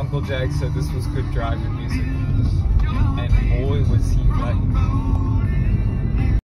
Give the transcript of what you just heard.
Uncle Jag said this was good driving music, and boy was he right.